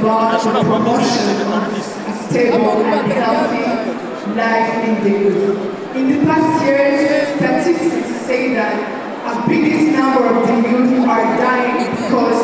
about the promotion of a stable and healthy life in the youth. In the past years, statistics say that a biggest number of the youth are dying because